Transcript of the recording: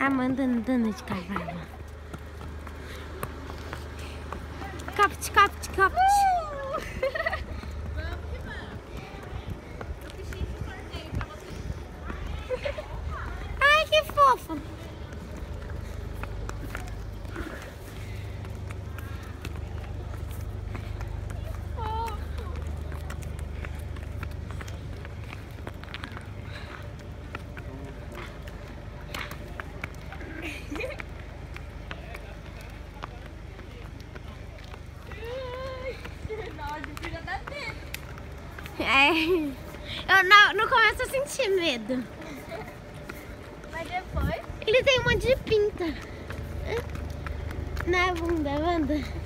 Amanda andando de cavalo. Capte, capte, capte. Vamos que vamos. Eu fiz esse sorteio pra vocês. Ai, que fofo. Eu não começo a sentir medo. Mas depois... Ele tem um monte de pinta na bunda, Wanda.